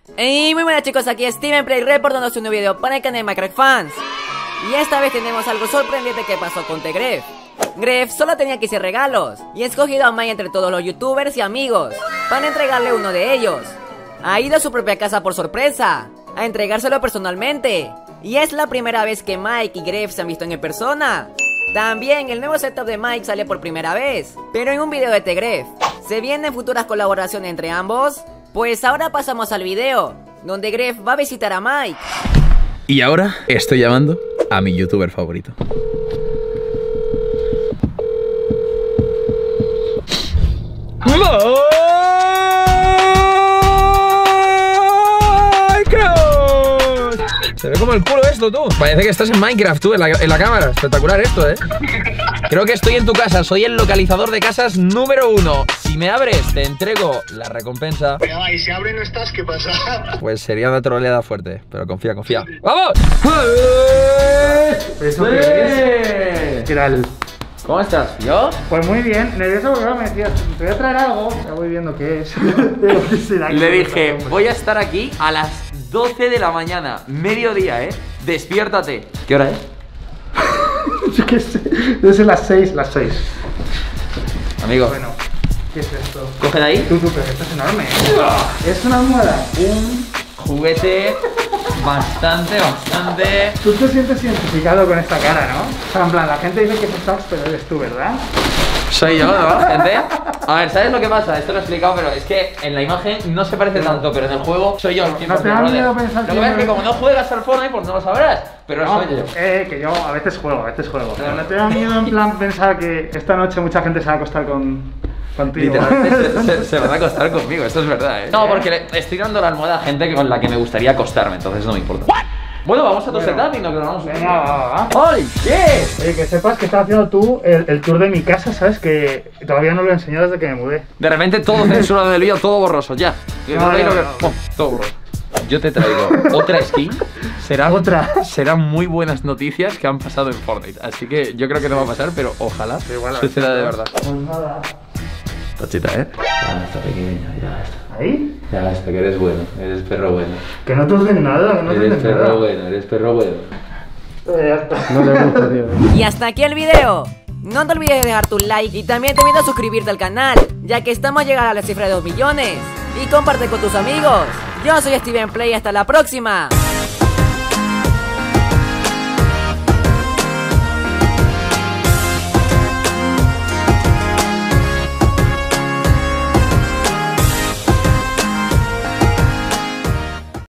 Y muy buenas chicos, aquí Steven Play reportándose un nuevo video para el canal de Minecraft Fans. Y esta vez tenemos algo sorprendente que pasó con The Gref. Gref solo tenía que hacer regalos y ha escogido a Mike entre todos los youtubers y amigos para entregarle uno de ellos. Ha ido a su propia casa por sorpresa a entregárselo personalmente. Y es la primera vez que Mike y Gref se han visto en persona. También el nuevo setup de Mike sale por primera vez, pero en un video de The Gref. ¿Se vienen futuras colaboraciones entre ambos? Pues ahora pasamos al video, donde Gref va a visitar a Mike. Y ahora estoy llamando a mi youtuber favorito. Se ve como el culo esto, tú. Parece que estás en Minecraft, tú, en la cámara. Espectacular esto, Creo que estoy en tu casa. Soy el localizador de casas número 1. Si me abres, te entrego la recompensa. Pero, y si abre no estás, ¿qué pasa? Pues sería una troleada fuerte, pero confía, confía. ¡Vamos! ¿Eso qué es? ¿Qué tal? ¿Cómo estás? ¿Yo? Pues muy bien, nervioso porque me decías, te voy a traer algo. Ya voy viendo qué es. Le dije, voy a estar aquí a las 12 de la mañana, mediodía, despiértate. ¿Qué hora es? Yo qué sé, debe ser las 6, las 6. Amigo, Bueno, ¿qué es esto? coge de ahí. Tú, pero esto es enorme. Es una almohada. Un juguete bastante. Tú te sientes identificado con esta cara, ¿no? O sea, en plan, la gente dice que es Stars, pero eres tú, ¿verdad? Soy yo, ¿no, gente? A ver, ¿sabes lo que pasa? Esto lo he explicado, pero es que en la imagen no se parece tanto, pero en el juego soy yo. ¿No te da miedo pensar Lo que pasa es que como no juegas al Fortnite, pues no lo sabrás, pero No, soy yo. que yo a veces juego. Pero no te da miedo en plan pensar que esta noche mucha gente se va a acostar contigo. Literalmente se van a acostar conmigo, esto es verdad, No, porque le estoy dando la almohada a gente con la que me gustaría acostarme, entonces no me importa. Bueno, vamos a tu setup y nos quedamos. Venga, va. ¡Holy shit! Oye, que sepas que estás haciendo tú el tour de mi casa, ¿sabes? Que todavía no lo he enseñado desde que me mudé. De repente todo censurado del vídeo, todo borroso, ya. No. ¡Pum! Todo borroso. Yo te traigo otra skin. Serán muy buenas noticias que han pasado en Fortnite. Así que yo creo que no va a pasar, pero ojalá suceda de verdad. Pues nada. Tachita, Ya está pequeño, ya está. ¿Ahí? Ya está, que eres bueno, eres perro bueno. Que no te den nada, que no te den nada. eres perro bueno. Ya está. No le gusta, tío. Y hasta aquí el video. No te olvides de dejar tu like y también te invito a suscribirte al canal, ya que estamos a llegar a la cifra de 2 millones. Y comparte con tus amigos. Yo soy Steven Play, hasta la próxima.